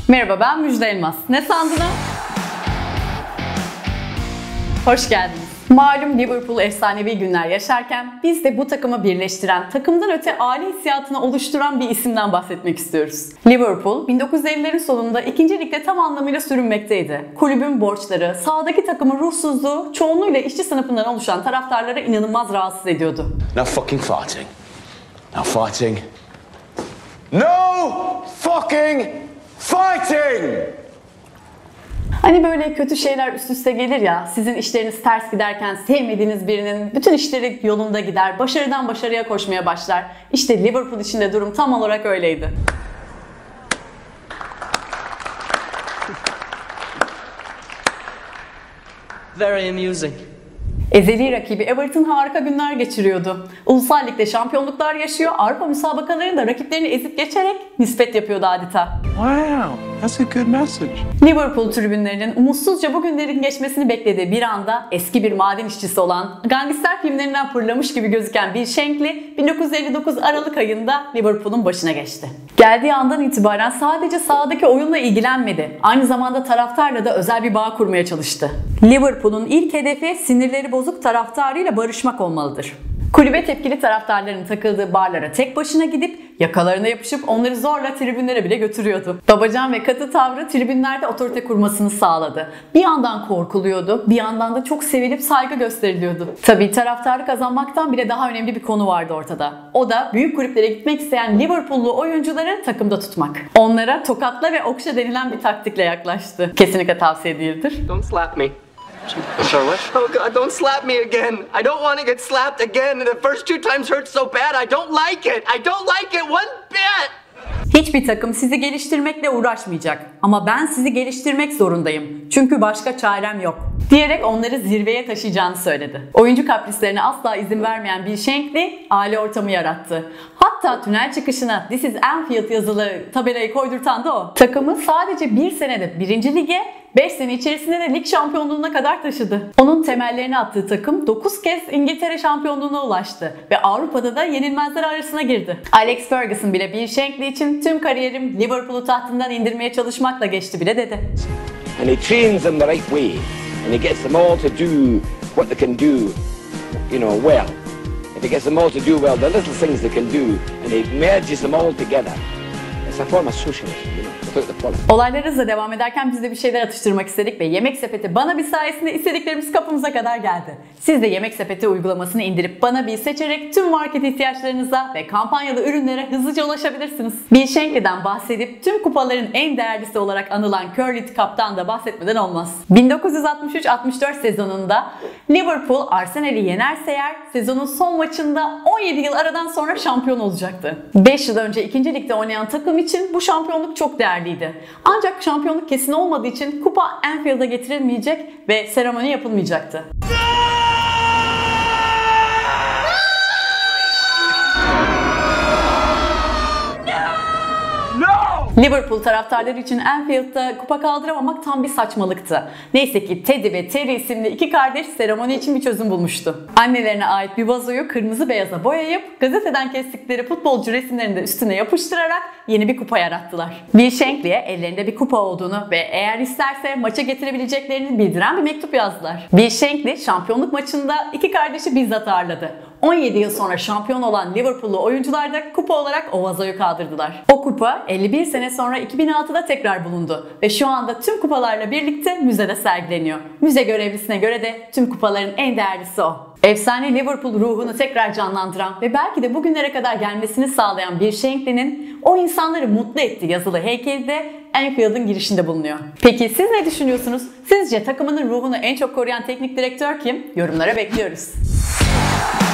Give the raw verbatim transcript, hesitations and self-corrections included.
Merhaba, ben Müjde Elmas. Ne sandın? Hoş geldiniz. Malum Liverpool efsanevi günler yaşarken biz de bu takımı birleştiren, takımdan öte aile hissiyatını oluşturan bir isimden bahsetmek istiyoruz. Liverpool bin dokuz yüz ellilerin sonunda ikinci ligde tam anlamıyla sürünmekteydi. Kulübün borçları, sahadaki takımın ruhsuzluğu çoğunluğuyla işçi sınıfından oluşan taraftarları inanılmaz rahatsız ediyordu. No fucking fighting. No fighting. No fucking fighting! Hani böyle kötü şeyler üst üste gelir ya, sizin işleriniz ters giderken sevmediğiniz birinin bütün işleri yolunda gider, başarıdan başarıya koşmaya başlar. İşte Liverpool için de durum tam olarak öyleydi. Very amusing. Ezeli rakibi Everton harika günler geçiriyordu. Ulusal Lig'de şampiyonluklar yaşıyor, Avrupa müsabakalarında rakiplerini ezip geçerek nispet yapıyordu adeta. Wow, that's a good message. Liverpool tribünlerinin umutsuzca bu günlerin geçmesini beklediği bir anda eski bir maden işçisi olan, gangster filmlerinden fırlamış gibi gözüken Bill Shankly bin dokuz yüz elli dokuz Aralık ayında Liverpool'un başına geçti. Geldiği andan itibaren sadece sahadaki oyunla ilgilenmedi, aynı zamanda taraftarla da özel bir bağ kurmaya çalıştı. Liverpool'un ilk hedefi sinirleri bozuk taraftarıyla barışmak olmalıdır. Kulübe tepkili taraftarların takıldığı barlara tek başına gidip yakalarına yapışıp onları zorla tribünlere bile götürüyordu. Babacan ve katı tavrı tribünlerde otorite kurmasını sağladı. Bir yandan korkuluyordu, bir yandan da çok sevilip saygı gösteriliyordu. Tabii taraftarı kazanmaktan bile daha önemli bir konu vardı ortada. O da büyük kulüplere gitmek isteyen Liverpool'lu oyuncuları takımda tutmak. Onlara tokatla ve okşa denilen bir taktikle yaklaştı. Kesinlikle tavsiye değildir. Don't slap me. Sorry, what? Oh God, don't slap me again. I don't want to get slapped again. The first two times hurt so bad. I don't like it. I don't like it one bit. Hiçbir takım sizi geliştirmekle uğraşmayacak. Ama ben sizi geliştirmek zorundayım. Çünkü başka çarem yok. Diyerek onları zirveye taşıyacağını söyledi. Oyuncu kaprislerine asla izin vermeyen Bill Shankly aile ortamı yarattı. Hatta tünel çıkışına "This is Anfield" yazılı tabelayı koydurtan da o. Takımı sadece bir senede birinci lige, beş sene içerisinde de lig şampiyonluğuna kadar taşıdı. Onun temellerini attığı takım dokuz kez İngiltere şampiyonluğuna ulaştı ve Avrupa'da da yenilmezler arasına girdi. Alex Ferguson bile Bill Shankly için "Tüm kariyerim Liverpool'u tahtından indirmeye çalışmakla geçti" bile dedi. And he trains them the right way, and he gets them all to do what they can do, you know, well. If he gets them all to do well, the little things they can do, and he merges them all together. It's a form of socialism, you know, without the politics. Olaylar hızla devam ederken biz de bir şeyler atıştırmak istedik ve Yemek Sepeti Bana Bir sayesinde istediklerimiz kapımıza kadar geldi. Siz de Yemek Sepeti uygulamasını indirip Bana Bir seçerek tüm market ihtiyaçlarınıza ve kampanyalı ürünlere hızlıca ulaşabilirsiniz. Bill Shankly'den bahsedip tüm kupaların en değerlisi olarak anılan Curly Cup'tan da bahsetmeden olmaz. bin dokuz yüz altmış üç altmış dört sezonunda Liverpool Arsenal'i yenerse eğer sezonun son maçında on yedi yıl aradan sonra şampiyon olacaktı. beş yıl önce ikinci ligde oynayan takım için bu şampiyonluk çok değerliydi. Ancak şampiyonluk kesin olmadığı için kupa Anfield'a getirilmeyecek ve seremoni yapılmayacaktı. Liverpool taraftarları için Anfield'da kupa kaldıramamak tam bir saçmalıktı. Neyse ki Teddy ve Terry isimli iki kardeş seremoni için bir çözüm bulmuştu. Annelerine ait bir vazoyu kırmızı beyaza boyayıp gazeteden kestikleri futbolcu resimlerini de üstüne yapıştırarak yeni bir kupa yarattılar. Bill Shankly'e ellerinde bir kupa olduğunu ve eğer isterse maça getirebileceklerini bildiren bir mektup yazdılar. Bill Shankly şampiyonluk maçında iki kardeşi bizzat ağırladı. on yedi yıl sonra şampiyon olan Liverpool'lu oyuncular da kupa olarak o vazoyu kaldırdılar. O kupa elli bir sene sonra iki bin altıda tekrar bulundu ve şu anda tüm kupalarla birlikte müzede sergileniyor. Müze görevlisine göre de tüm kupaların en değerlisi o. Efsane Liverpool ruhunu tekrar canlandıran ve belki de bugünlere kadar gelmesini sağlayan Bill Shankly'nin o insanları mutlu etti yazılı heykeli de Anfield'ın girişinde bulunuyor. Peki siz ne düşünüyorsunuz? Sizce takımının ruhunu en çok koruyan teknik direktör kim? Yorumlara bekliyoruz.